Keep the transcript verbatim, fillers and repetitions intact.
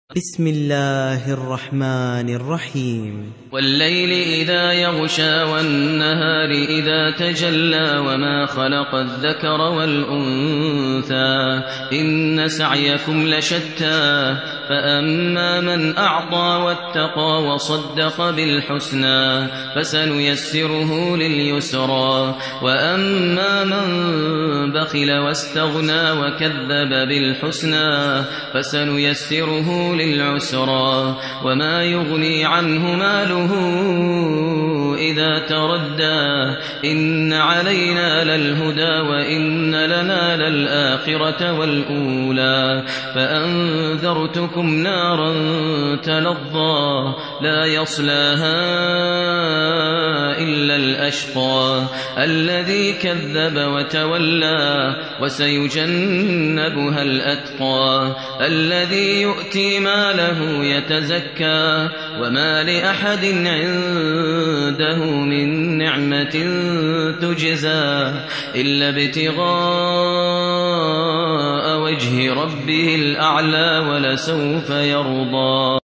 بسم الله الرحمن الرحيم والليل إذا يغشى والنهار إذا تجلى وما خلق الذكر والأنثى إن سعيكم لشتى فأما من أعطى واتقى وصدق بالحسنى فسنيسره لليسرى وأما من بخل واستغنى وكذب بالحسنى فسنيسره للعسرى وما يغني عنه ماله إذا تردى إن علينا للهدى وإن لنا للآخرة والأولى فأنذرتكم نارا تلظى لا يصلاها إلا الأشقى الذي كذب وتولى وسيجنبها الأتقى الذي يؤتي ماله يتزكى وما لأحد عنده من نعمة تجزى إلا ابتغاء وجه ربه الأعلى ولسوف يرضى.